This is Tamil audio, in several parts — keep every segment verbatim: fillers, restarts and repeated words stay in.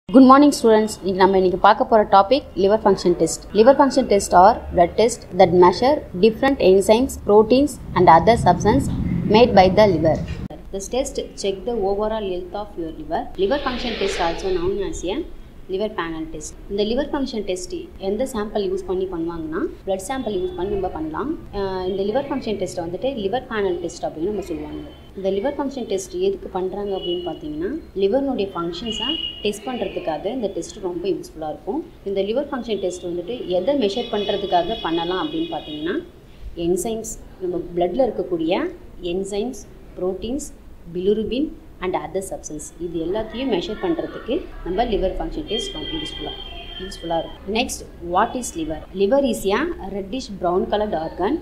Good morning students. நம்ம இன்னைக்கு பார்க்க போற topic liver function test. Liver function test are blood test that measure different enzymes, proteins and other substances made by the liver. This test check the overall health of your liver. Liver function test also known as a liver panel test. இந்த liver function test எந்த சாம்பிள் யூஸ் பண்ணி பண்ணுவாங்கன்னா blood sample யூஸ் பண்ணி நம்ம பண்ணலாம். இந்த liver function test வந்துட்டு liver panel test அப்படின்னு நம்ம சொல்லுவாங்க. இந்த liver function test எதுக்கு பண்ணுறாங்க அப்படின்னு பார்த்தீங்கன்னா லிவர்னுடைய ஃபங்க்ஷன்ஸை டெஸ்ட் பண்ணுறதுக்காக இந்த டெஸ்ட் ரொம்ப யூஸ்ஃபுல்லாக இருக்கும். இந்த liver function test வந்துட்டு எதை மெஷர் பண்ணுறதுக்காக பண்ணலாம் அப்படின்னு பார்த்தீங்கன்னா என்சைம்ஸ், நம்ம பிளட்டில் இருக்கக்கூடிய enzymes, proteins, bilirubin and other substance இது எல்லாத்தையும் மெஷர் பண்ணுறதுக்கு நம்ம லிவர் ஃபங்க்ஷன் டெஸ்ட் ரொம்ப யூஸ்ஃபுல்லாக யூஸ்ஃபுல்லாக இருக்கும். Next, what is liver? Liver is a reddish brown coloured organ,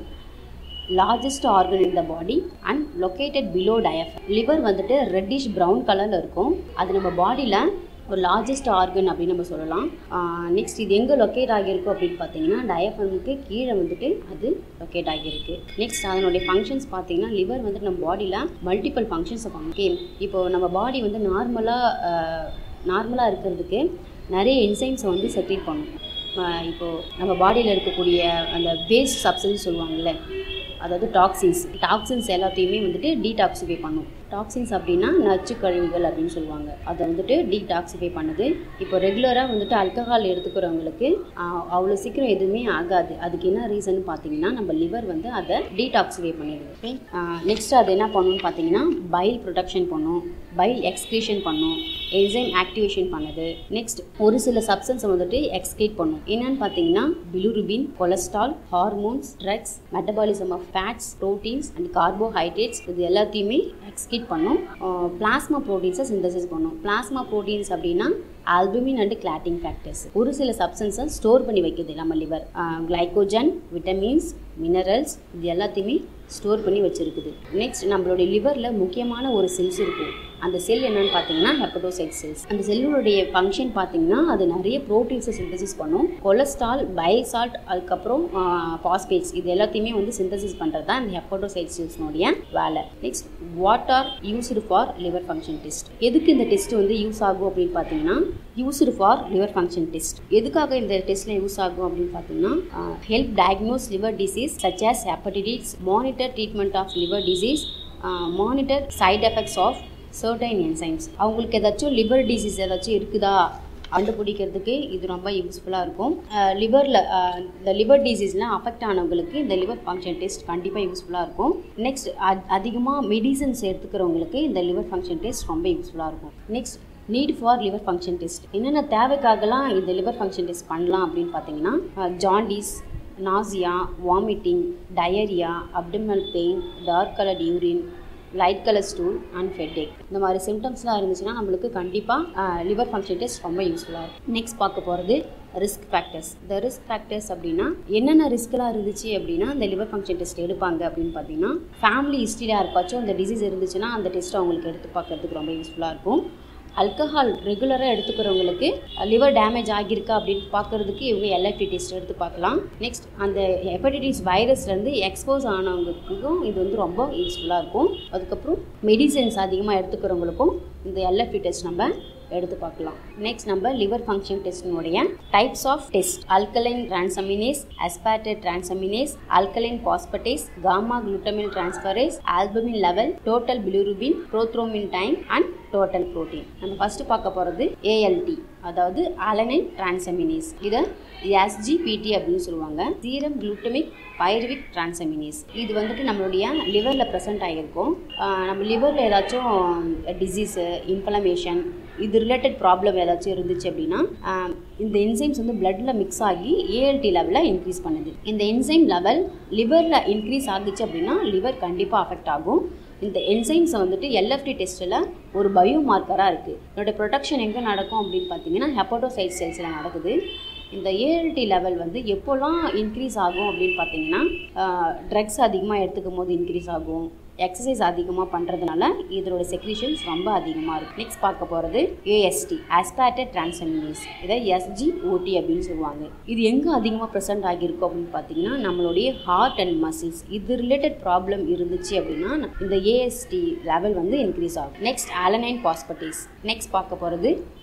largest organ in the body and located below diaphragm. Liver வந்துட்டு ரெட்டிஷ் ப்ரௌன் கலரில் இருக்கும். அது நம்ம பாடியில் ஒரு லார்ஜஸ்ட் ஆர்கன் அப்படின்னு நம்ம சொல்லலாம். நெக்ஸ்ட், இது எங்கே லொக்கேட் ஆகியிருக்கும் அப்படின்னு பார்த்தீங்கன்னா டயஃப்ரமுக்கு கீழே வந்துட்டு அது லொக்கேட் ஆகியிருக்கு. நெக்ஸ்ட், அதனுடைய ஃபங்க்ஷன்ஸ் பார்த்தீங்கன்னா லிவர் வந்துட்டு நம்ம பாடியில் மல்டிபிள் ஃபங்க்ஷன்ஸை பண்ணும். இப்போது நம்ம பாடி வந்து நார்மலாக நார்மலாக இருக்கிறதுக்கு நிறைய என்சைம்ஸை வந்து செக்ரீட் பண்ணும். இப்போது நம்ம பாடியில் இருக்கக்கூடிய அந்த வேஸ்ட் சப்ஸ்டன்ஸ் சொல்லுவாங்கள்ல, அதாவது டாக்ஸின்ஸ் டாக்ஸின்ஸ் எல்லாத்தையுமே வந்துட்டு டீடாக்சிஃபை பண்ணும். டாக்ஸின்ஸ் அப்படின்னா நச்சு கழிவுகள் அப்படின்னு சொல்லுவாங்க. அதை வந்துட்டு டீடாக்சிஃபை பண்ணுது. இப்போ ரெகுலராக வந்துட்டு ஆல்கஹால் எடுத்துக்கிறவங்களுக்கு அவ்வளோ சீக்கிரம் எதுவுமே ஆகாது. அதுக்கு என்ன ரீசன் பார்த்தீங்கன்னா நம்ம லிவர் வந்து அதை டீடாக்சிஃபை பண்ணிடுது. நெக்ஸ்ட் அது என்ன பண்ணுன்னு பார்த்தீங்கன்னா பைல் ப்ரொடக்ஷன் பண்ணும், பைல் எக்ஸ்க்ரீஷன் பண்ணும், என்சைம் ஆக்டிவேஷன் பண்ணுது. நெக்ஸ்ட், ஒரு சில சப்ஸ்டன்ஸை வந்துட்டு எக்ஸ்க்ரீட் பண்ணும். என்னன்னு பார்த்தீங்கன்னா bilirubin, cholesterol, hormones, drugs, metabolism of fats, proteins and carbohydrates இது எல்லாத்தையுமே எக்ஸ்க்ரீட் பண்ணும். பிளாஸ்மா ப்ரோட்டீன்ஸை சிந்தசிஸ் பண்ணும். பிளாஸ்மா ப்ரோட்டீன்ஸ் அப்படின்னா ஆல்புமின் அண்ட் கிளாட்டிங் ஃபேக்டர்ஸ். ஒரு சில சப்ஸ்டன்ஸை ஸ்டோர் பண்ணி வைக்குது நம்ம லிவர். கிளைகோஜன், விட்டமின்ஸ், மினரல்ஸ் இது எல்லாத்தையுமே ஸ்டோர் பண்ணி வச்சுருக்குது. நெக்ஸ்ட், நம்மளுடைய லிவரில் முக்கியமான ஒரு செல்ஸ் இருக்கும். அந்த செல் என்னன்னு பார்த்தீங்கன்னா ஹெப்படோசைட் செல்ஸ். அந்த செல்லுடைய ஃபங்க்ஷன் பார்த்தீங்கன்னா அது நிறைய ப்ரோட்டீன்ஸை சிந்தசிஸ் பண்ணும். கொலஸ்ட்ரால், பைல் சால்ட், அதுக்கப்புறம் பாஸ்பேட்ஸ் இது எல்லாத்தையுமே வந்து சிந்தசிஸ் பண்ணுறது தான் இந்த ஹெப்படோசைட் செல்ஸ்னுடைய வேலை. Next, what are used for liver function test? எதுக்கு இந்த டெஸ்ட் வந்து யூஸ் ஆகும் அப்படின்னு பார்த்தீங்கன்னா used for liver function test. எதுக்காக இந்த டெஸ்ட்டில் யூஸ் ஆகும் அப்படின்னு பார்த்தீங்கன்னா help diagnose liver disease such as hepatitis, monitor treatment of liver disease, monitor side effects of certain enzymes. அவங்களுக்கு ஏதாச்சும் லிவர் டிசீஸ் ஏதாச்சும் இருக்குதா கண்டுபிடிக்கிறதுக்கு இது ரொம்ப யூஸ்ஃபுல்லாக இருக்கும். லிவரில் இந்த லிவர் டிசீஸ்லாம் அஃபெக்ட் ஆனவங்களுக்கு இந்த லிவர் ஃபங்க்ஷன் டெஸ்ட் கண்டிப்பாக யூஸ்ஃபுல்லாக இருக்கும். நெக்ஸ்ட், அதிகமாக மெடிசன்ஸ் எடுத்துக்கிறவங்களுக்கு இந்த லிவர் ஃபங்க்ஷன் டெஸ்ட் ரொம்ப யூஸ்ஃபுல்லாக இருக்கும். Next, need for liver function test. என்னென்ன தேவைக்காகலாம் இந்த லிவர் ஃபங்க்ஷன் டெஸ்ட் பண்ணலாம் அப்படின்னு பார்த்தீங்கன்னா jaundice, nausea, vomiting, diarrhoea, abdominal pain, dark coloured urine, light colour stool and headache இந்த மாதிரி சிம்டம்ஸ்லாம் இருந்துச்சுன்னா நம்மளுக்கு கண்டிப்பாக லிவர் ஃபங்க்ஷன் டெஸ்ட் ரொம்ப யூஸ்ஃபுல்லாக இருக்கும். நெக்ஸ்ட் பார்க்க போகிறது ரிஸ்க் ஃபேக்டர்ஸ். இந்த ரிஸ்க் ஃபேக்டர்ஸ் அப்படின்னா என்னென்ன ரிஸ்க்லாம் இருந்துச்சு அப்படின்னா இந்த லிவர் ஃபங்க்ஷன் டெஸ்ட் எடுப்பாங்க அப்படின்னு பார்த்தீங்கன்னா ஃபேமிலி ஹிஸ்ட்ரியில் யாருக்காச்சும் இந்த டிசீஸ் இருந்துச்சுன்னா அந்த டெஸ்ட் அவங்களுக்கு எடுத்து பார்க்கறதுக்கு ரொம்ப யூஸ்ஃபுல்லாக இருக்கும். ஆல்கஹால் ரெகுலராக எடுத்துக்கிறவங்களுக்கு லிவர் டேமேஜ் ஆகியிருக்கா அப்படின்னு பார்க்குறதுக்கு இவங்க எல்எஃப்டி டெஸ்ட் எடுத்து பார்க்கலாம். நெக்ஸ்ட், அந்த ஹெப்படைட்டிஸ் வைரஸ்லேருந்து எக்ஸ்போஸ் ஆனவங்களுக்கும் இது வந்து ரொம்ப யூஸ்ஃபுல்லாக இருக்கும். அதுக்கப்புறம் மெடிசன்ஸ் அதிகமாக எடுத்துக்கிறவங்களுக்கும் இந்த எல்எஃப்டி டெஸ்ட் நம்ம எடுத்து பார்க்கலாம். நெக்ஸ்ட், நம்ம லிவர் ஃபங்க்ஷன் டெஸ்டினுடைய types of test: alkaline transaminase, aspartate transaminase, alkaline phosphatase, gamma glutamine transferase, albumin level, total bilirubin, prothrombin time and total protein. நம்ம ஃபர்ஸ்ட் பார்க்க போகிறது ஏஎல்டி, அதாவது அலனைன் டிரான்சமினேஸ். இதை எஸ்ஜிபிடி அப்படின்னு சொல்லுவாங்க. Serum glutamic pyruvic transaminase. இது வந்துட்டு நம்மளுடைய லிவரில் ப்ரெசென்ட் ஆகியிருக்கும். நம்ம லிவரில் ஏதாச்சும் டிசீஸு, இன்ஃப்ளமேஷன் இது ரிலேட்டட் ப்ராப்ளம் ஏதாச்சும் இருந்துச்சு அப்படின்னா இந்த என்சைம்ஸ் வந்து பிளட்டில் மிக்ஸ் ஆகி ஏஎல்டி லெவலில் இன்க்ரீஸ் பண்ணுது. இந்த என்சைம் லெவல் லிவரில் இன்க்ரீஸ் ஆகிச்சு அப்படின்னா லிவர் கண்டிப்பாக அஃபெக்ட் ஆகும். இந்த என்சைம்ஸை வந்துட்டு எல்எஃப்டி டெஸ்ட்டில் ஒரு பயோ மார்க்கராக இருக்குது. இதோட ப்ரொடக்ஷன் எங்கே நடக்கும் அப்படின்னு பார்த்தீங்கன்னா ஹெப்படோசைட் செல்ஸில் நடக்குது. இந்த ஏஎல்டி லெவல் வந்து எப்போல்லாம் இன்க்ரீஸ் ஆகும் அப்படின்னு பார்த்தீங்கன்னா ட்ரக்ஸ் அதிகமாக எடுத்துக்கும் போது இன்க்ரீஸ் ஆகும். எக்ஸசைஸ் அதிகமாக பண்ணுறதுனால இதோட செக்ரீஷன்ஸ் ரொம்ப அதிகமாக இருக்கும். நெக்ஸ்ட் பார்க்க போகிறது ஏஎஸ்டி, ஆஸ்பார்டேட் டிரான்சமினேஸ். இதை எஸ்ஜிஓடி அப்படின்னு சொல்லுவாங்க. இது எங்கே அதிகமாக ப்ரெசென்ட் ஆகியிருக்கும் அப்படின்னு பார்த்தீங்கன்னா நம்மளுடைய ஹார்ட் அண்ட் மசில்ஸ் இது ரிலேட்டட் ப்ராப்ளம் இருந்துச்சு அப்படின்னா இந்த ஏஎஸ்டி லெவல் வந்து இன்க்ரீஸ் ஆகும். Next alanine phosphatase. நெக்ஸ்ட் பார்க்க போகிறது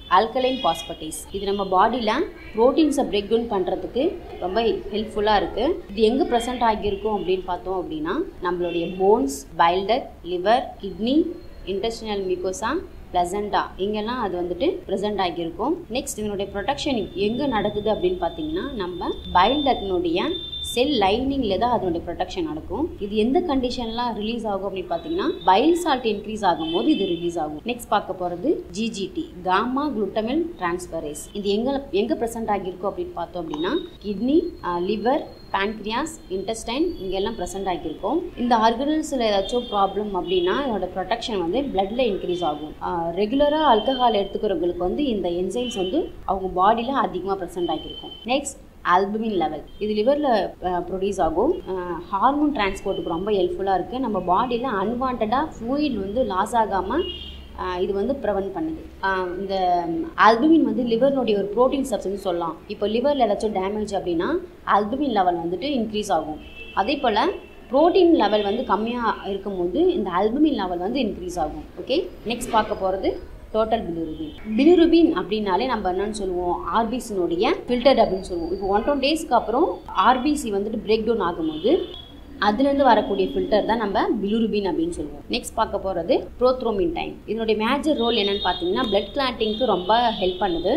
ஆல்கலைன் பாஸ்பேட்டேஸ். இது நம்ம பாடியில் ப்ரோட்டீன்ஸை பிரேக் டவுன் பண்ணுறதுக்கு ரொம்ப ஹெல்ப்ஃபுல்லாக இருக்குது. இது எங்கே ப்ரெசென்ட் ஆகியிருக்கும் அப்படின்னு பார்த்தோம் அப்படின்னா நம்மளுடைய bones, bile duct, liver, kidney, intestinal mucosa, placenta இங்கெல்லாம் அது வந்துட்டு ப்ரெசென்ட் ஆகியிருக்கும். நெக்ஸ்ட் இதனுடைய ப்ரொடெக்ஷன் எங்கே நடக்குது அப்படின்னு பார்த்தீங்கன்னா நம்ம பைல் டக்டினுடைய செல் லைனிங்ல தான் அதனுடைய ப்ரொடெக்ஷன் நடக்கும். இது எந்த கண்டிஷன்லாம் ரிலீஸ் ஆகும் அப்படின்னு பார்த்தீங்கன்னா பைல் சால்ட் இன்க்ரீஸ் ஆகும் போது இது ரிலீஸ் ஆகும். நெக்ஸ்ட் பார்க்க போகிறது ஜிஜிடி, காமா குளுட்டமில் டிரான்ஸ்பரேஸ். இது எங்க எங்க ப்ரெசென்ட் ஆகியிருக்கும் அப்படின்னு பார்த்தோம் அப்படின்னா கிட்னி, லிவர், பேன்க்ரியாஸ், இன்டெஸ்டைன் இங்கெல்லாம் ப்ரெசென்ட் ஆகியிருக்கும். இந்த ஆர்கனல்ஸில் ஏதாச்சும் ப்ராப்ளம் அப்படின்னா இதோட ப்ரொடெக்ஷன் வந்து பிளட்ல இன்க்ரீஸ் ஆகும். ரெகுலராக ஆல்கஹால் எடுத்துக்கிறவங்களுக்கு வந்து இந்த என்சைம்ஸ் வந்து அவங்க பாடியில் அதிகமாக ப்ரெசென்ட் ஆகியிருக்கும். நெக்ஸ்ட் ஆல்புமின் லெவல், இது லிவரில் ப்ரொடியூஸ் ஆகும். ஹார்மோன் டிரான்ஸ்போர்ட்டுக்கு ரொம்ப ஹெல்ப்ஃபுல்லாக இருக்குது. நம்ம பாடியில் அன்வான்டாக ஃப்ளூயிட் வந்து லாஸ் ஆகாமல் இது வந்து ப்ரிவென்ட் பண்ணுது. இந்த ஆல்புமின் வந்து லிவர்னுடைய ஒரு ப்ரோட்டீன் சப்ஸ்டன்ஸ் சொல்லலாம். இப்போ லிவரில் ஏதாச்சும் டேமேஜ் அப்படின்னா ஆல்புமின் லெவல் வந்துட்டு இன்க்ரீஸ் ஆகும். அதே போல் ப்ரோட்டீன் லெவல் வந்து கம்மியாக இருக்கும்போது இந்த ஆல்புமின் லெவல் வந்து இன்க்ரீஸ் ஆகும். ஓகே, நெக்ஸ்ட் பார்க்க போகிறது டோட்டல் பிலிருபின். பிலிருபின் அப்படின்னாலே நம்ம என்னன்னு சொல்லுவோம், ஆர்பிசினுடைய ஃபில்டர் அப்படின்னு சொல்லுவோம். இப்போ ஒன் டொன் டேஸ்க்கு அப்புறம் ஆர்பிசி வந்துட்டு பிரேக் டவுன் ஆகும்போது அதுலேருந்து வரக்கூடிய ஃபில்டர் தான் நம்ம பிலிருபின் அப்படின்னு சொல்லுவோம். நெக்ஸ்ட் பார்க்க போகிறது ப்ரோத்ரோமின் டைம். இதனுடைய மேஜர் ரோல் என்னன்னு பார்த்தீங்கன்னா பிளட் கிளாட்டிங்க்கு ரொம்ப ஹெல்ப் பண்ணுது.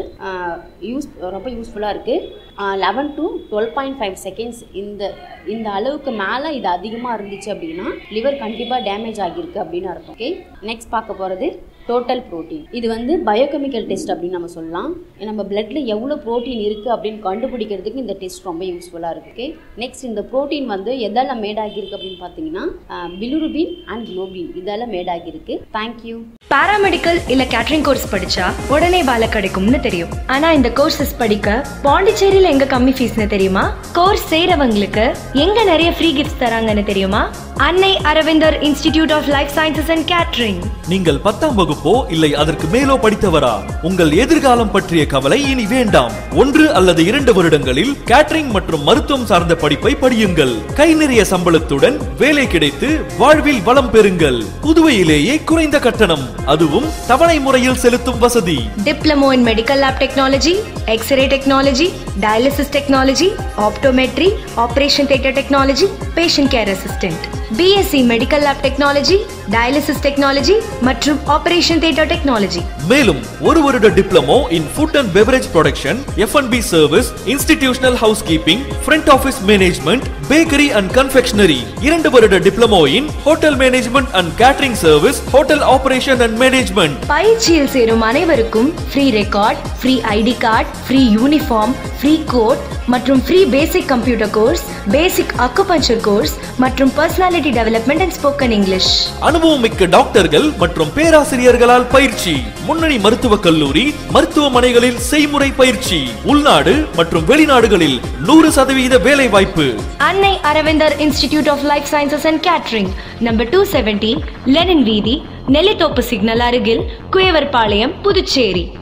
யூஸ் ரொம்ப யூஸ்ஃபுல்லாக இருக்குது. Eleven to twelve point five seconds இந்த இந்த அளவுக்கு மேலே இது அதிகமாக இருந்துச்சு அப்படின்னா லிவர் கண்டிப்பாக டேமேஜ் ஆகியிருக்கு அப்படின்னு அர்த்தம். ஓகே, நெக்ஸ்ட் பார்க்க போகிறது டோட்டல் ப்ரோட்டீன். இது வந்து பயோகெமிக்கல் டெஸ்ட் அப்படின்னு நம்ம சொல்லலாம். நம்ம பிளட்ல எவ்வளோ ப்ரோட்டீன் இருக்குது அப்படின்னு கண்டுபிடிக்கிறதுக்கு இந்த டெஸ்ட் ரொம்ப யூஸ்ஃபுல்லாக இருக்குது. ஓகே, நெக்ஸ்ட் இந்த ப்ரோட்டீன் வந்து எதால மேட் ஆகியிருக்கு அப்படின்னு பார்த்தீங்கன்னா பிலிருபின் அண்ட் குளோபின் இதால மேட் ஆகியிருக்கு. தேங்க்யூ. பாராமெடிக்கல் இல்ல கேட்டரிங் கோர்ஸ் படிச்சா உடனே வேலை கிடைக்கும்னு தெரியும். ஆனா இந்த கோர்சஸ் படிக்க பாண்டிச்சேரியில எங்க கம்மி ஃபீஸ்னு தெரியுமா? கோர்ஸ் செய்றவங்களுக்கு எங்க நிறைய ஃப்ரீ கிஃப்ட்ஸ் தராங்கன்னு தெரியுமா? Annai Aravindar institute of life sciences and catering. நீங்கள் பத்தாம் வகுப்போ இல்லை அதற்கு மேலோ படித்தவரா? உங்கள் எதிர்காலம் பற்றிய கவலை இனி வேண்டாம். ஒன்று அல்லது இரண்டு வருடங்களில் கேட்டரிங் மற்றும் மருத்துவம் சார்ந்த படிப்பை படியுங்கள். கை நிறைய சம்பளத்துடன் வேலை கிடைத்து வாழ்வில் வளம் பெறுங்கள். புதுவையிலேயே குறைந்த கட்டணம், அதுவும் தவணை முறையில் செலுத்தும் வசதி. Diploma in medical lab technology, X ray technology, dialysis technology, optometry, operation theatre technology, patient care assistant, BSc medical lab technology, dialysis technology மற்றும் ஆபரேஷன் தியேட்டர் டெக்னாலஜி. மேலும் ஒரு வருட diploma in food and beverage production, F and B service, institutional housekeeping, front office management, bakery and confectionery. இரண்டு வருட diploma in hotel management and catering service, hotel operation and management. பயிற்சியில் சேரும் அனைவருக்கும் free record, free ID card, free uniform, free coat மற்றும் free basic computer course, basic acupuncture course மற்றும் personality development and spoken English. அனுபவம் மிக்க டாக்டர்கள் மற்றும் பேராசிரியர்களால் பயிற்சி. முன்னணி மருத்துவக் கல்லூரி, மருத்துவமனைகளில் செய்முறை பயிற்சி. உள்நாடு மற்றும் வெளிநாடுகளில் நூறு சதவீத வேலை வாய்ப்பு. Annai Aravindar institute of life sciences and catering, number two seventy Lenin வீதி, நெல்லித்தோப்பு சிக்னல் அருகில், குயவர்பாளையம், புதுச்சேரி.